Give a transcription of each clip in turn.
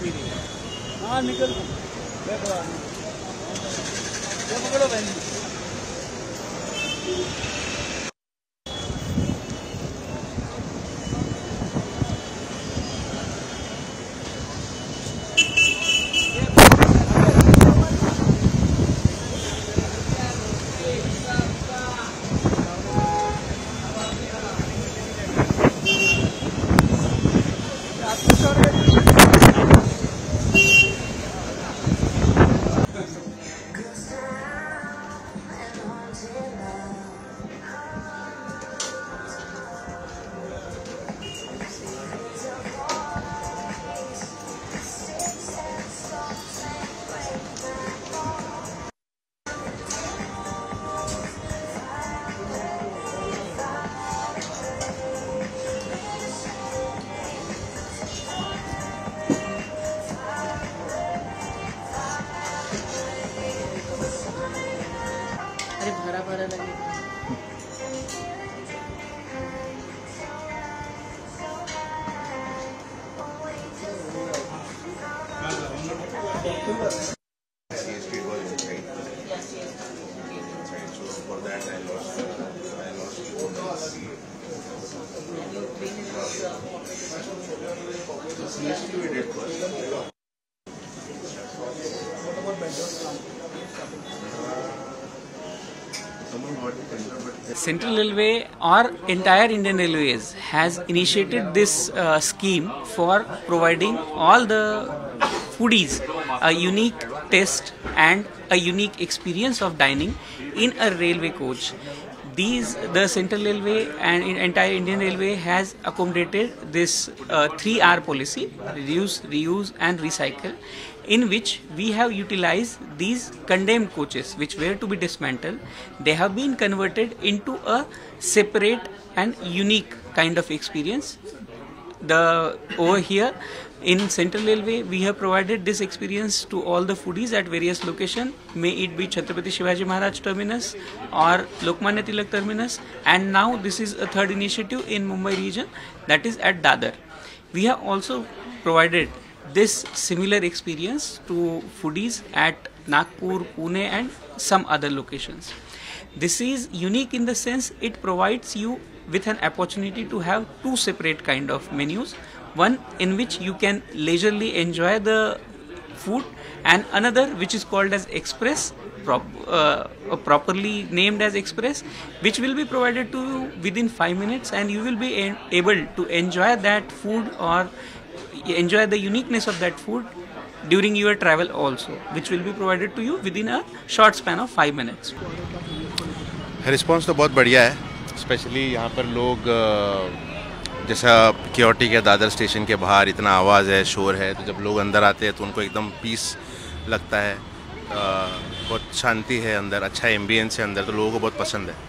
हाँ निकल पकड़ो बहन। अरे भरा भरा लगे। Street was great. So for that I lost 2 days. CST we did first. Central Railway or entire Indian Railways has initiated this scheme for providing all the foodies a unique taste and a unique experience of dining in a railway coach. The Central Railway and entire Indian Railway has accommodated this 3R policy: reduce, reuse and recycle, in which we have utilized these condemned coaches which were to be dismantled. They have been converted into a separate and unique kind of experience. Over here in Central Railway, we have provided this experience to all the foodies at various locations, may it be Chhatrapati Shivaji Maharaj Terminus or Lokmanya Tilak Terminus, and now this is a third initiative in Mumbai region, that is at Dadar. We have also provided this similar experience to foodies at Nagpur, Pune and some other locations. This is unique in the sense it provides you with an opportunity to have 2 separate kind of menus, one in which you can leisurely enjoy the food and another which is called as express, properly named as express, which will be provided to you within 5 minutes and you will be able to enjoy that food or enjoy the uniqueness of that food during your travel also, which will be provided to you within a short span of 5 minutes. Response तो बहुत बढ़िया है, specially यहाँ पर लोग जैसा security के Dadar station के बाहर इतना आवाज़ है, शोर है, तो जब लोग अंदर आते हैं तो उनको एकदम पीस लगता है, बहुत शांति है अंदर, अच्छा एम्बियंस है अंदर, तो लोगों को बहुत पसंद है।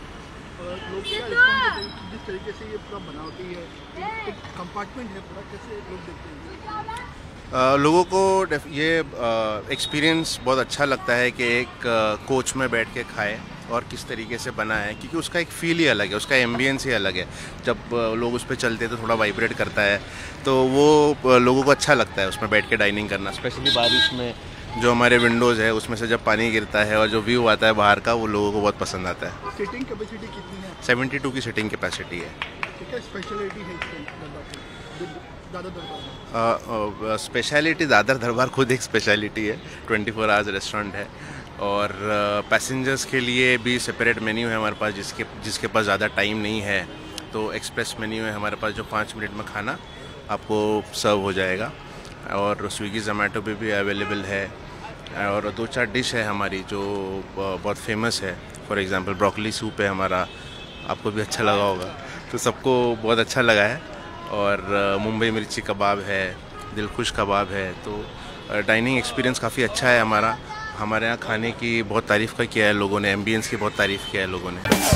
जिस तरीके से ये पूरा बनावटी है, एक कंपार्टमेंट है पूरा, कैसे लोग देखते हैं? लोगों को ये एक्सपीरियंस बहुत अच्छा लगता है कि एक कोच में बैठ के खाए और किस तरीके से बना है, क्योंकि उसका एक फील ही अलग है, उसका एम्बियंस ही अलग है। जब लोग उस पर चलते हैं तो थोड़ा वाइब्रेट करता है, तो वो लोगों को अच्छा लगता है उसमें बैठ के डाइनिंग करना। स्पेशली बारिश में जो हमारे विंडोज़ है उसमें से जब पानी गिरता है और जो व्यू आता है बाहर का, वो लोगों को बहुत पसंद आता है। सीटिंग कैपेसिटी कितनी है? 72 की सीटिंग कैपेसिटी है। क्या स्पेशलिटी है दादर दरबार? स्पेशलिटी दादर दरबार खुद एक स्पेशलिटी है, 24 आवर्स रेस्टोरेंट है और पैसेंजर्स के लिए भी सेपरेट मेन्यू है हमारे पास, जिसके पास ज़्यादा टाइम नहीं है तो एक्सप्रेस मेन्यू है हमारे पास, जो 5 मिनट में खाना आपको सर्व हो जाएगा। और स्विगी जोमेटो पे भी अवेलेबल है और 2-4 डिश है हमारी जो बहुत फेमस है। फॉर एग्जांपल ब्रोकली सूप है हमारा, आपको भी अच्छा लगा होगा, तो सबको बहुत अच्छा लगा है। और मुंबई मिर्ची कबाब है, दिलखुश कबाब है, तो डाइनिंग एक्सपीरियंस काफ़ी अच्छा है हमारा। हमारे यहाँ खाने की बहुत तारीफ़ किया है लोगों ने, एम्बियंस की बहुत तारीफ़ किया है लोगों ने।